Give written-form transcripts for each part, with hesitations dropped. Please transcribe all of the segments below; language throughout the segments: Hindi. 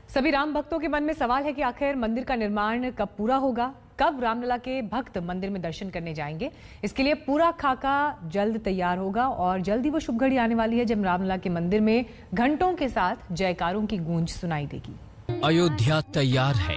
सभी राम भक्तों के मन में सवाल है कि आखिर मंदिर का निर्माण कब पूरा होगा, कब रामलला के भक्त मंदिर में दर्शन करने जाएंगे। इसके लिए पूरा खाका जल्द तैयार होगा और जल्द ही वो शुभ घड़ी आने वाली है जब रामलला के मंदिर में घंटों के साथ जयकारों की गूंज सुनाई देगी। अयोध्या तैयार है,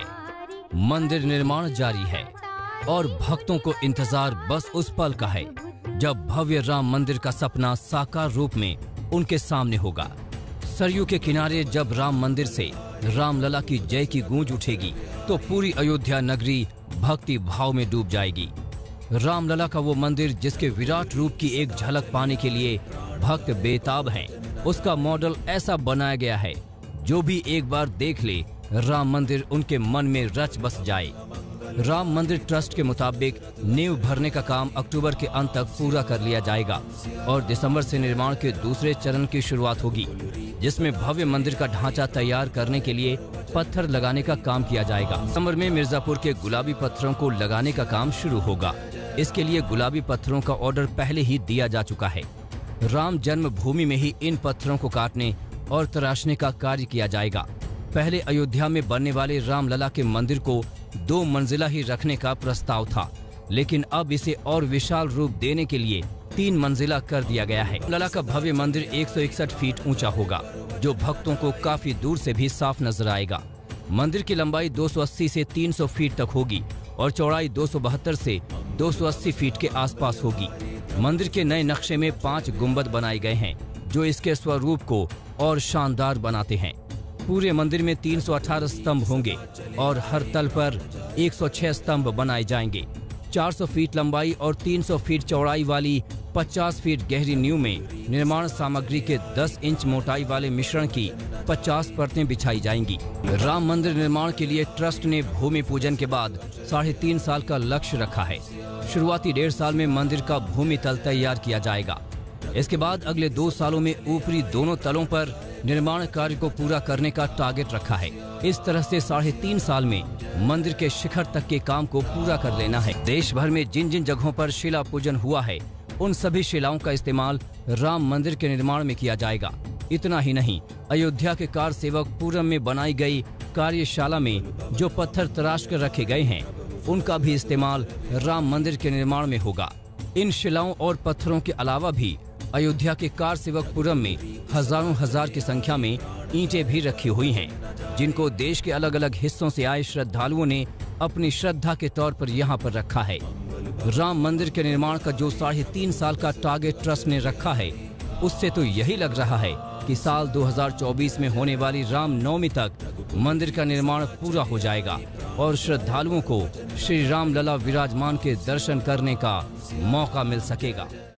मंदिर निर्माण जारी है और भक्तों को इंतजार बस उस पल का है जब भव्य राम मंदिर का सपना साकार रूप में उनके सामने होगा। सरयू के किनारे जब राम मंदिर से रामलला की जय की गूंज उठेगी तो पूरी अयोध्या नगरी भक्ति भाव में डूब जाएगी। रामलला का वो मंदिर जिसके विराट रूप की एक झलक पाने के लिए भक्त बेताब हैं, उसका मॉडल ऐसा बनाया गया है जो भी एक बार देख ले राम मंदिर उनके मन में रच बस जाए। राम मंदिर ट्रस्ट के मुताबिक नींव भरने का काम अक्टूबर के अंत तक पूरा कर लिया जाएगा और दिसंबर से निर्माण के दूसरे चरण की शुरुआत होगी, जिसमें भव्य मंदिर का ढांचा तैयार करने के लिए पत्थर लगाने का काम किया जाएगा। दिसंबर में मिर्जापुर के गुलाबी पत्थरों को लगाने का काम शुरू होगा। इसके लिए गुलाबी पत्थरों का ऑर्डर पहले ही दिया जा चुका है। राम जन्मभूमि में ही इन पत्थरों को काटने और तराशने का कार्य किया जाएगा। पहले अयोध्या में बनने वाले रामलला के मंदिर को 2 मंजिला ही रखने का प्रस्ताव था, लेकिन अब इसे और विशाल रूप देने के लिए 3 मंजिला कर दिया गया है। लला का भव्य मंदिर 161 फीट ऊंचा होगा, जो भक्तों को काफी दूर से भी साफ नजर आएगा। मंदिर की लंबाई 280 से 300 फीट तक होगी और चौड़ाई 272 से 280 फीट के आसपास होगी। मंदिर के नए नक्शे में 5 गुंबद बनाए गए हैं, जो इसके स्वरूप को और शानदार बनाते हैं। पूरे मंदिर में 318 स्तंभ होंगे और हर तल पर 106 स्तंभ बनाए जाएंगे। 400 फीट लंबाई और 300 फीट चौड़ाई वाली 50 फीट गहरी नींव में निर्माण सामग्री के 10 इंच मोटाई वाले मिश्रण की 50 परतें बिछाई जाएंगी। राम मंदिर निर्माण के लिए ट्रस्ट ने भूमि पूजन के बाद 3.5 साल का लक्ष्य रखा है। शुरुआती 1.5 साल में मंदिर का भूमि तल तैयार किया जाएगा। इसके बाद अगले 2 सालों में ऊपरी दोनों तलों पर निर्माण कार्य को पूरा करने का टारगेट रखा है। इस तरह से 3.5 साल में मंदिर के शिखर तक के काम को पूरा कर लेना है। देश भर में जिन जिन जगहों पर शिला पूजन हुआ है, उन सभी शिलाओं का इस्तेमाल राम मंदिर के निर्माण में किया जाएगा। इतना ही नहीं, अयोध्या के कार सेवक पुरम में बनाई गई कार्यशाला में जो पत्थर तराश कर रखे गए हैं, उनका भी इस्तेमाल राम मंदिर के निर्माण में होगा। इन शिलाओं और पत्थरों के अलावा भी अयोध्या के कार सेवकपुरम में हजारों हजार की संख्या में ईंटें भी रखी हुई हैं, जिनको देश के अलग अलग हिस्सों से आए श्रद्धालुओं ने अपनी श्रद्धा के तौर पर यहाँ पर रखा है। राम मंदिर के निर्माण का जो 3.5 साल का टारगेट ट्रस्ट ने रखा है, उससे तो यही लग रहा है कि साल 2024 में होने वाली राम नवमी तक मंदिर का निर्माण पूरा हो जाएगा और श्रद्धालुओं को श्री रामलला विराजमान के दर्शन करने का मौका मिल सकेगा।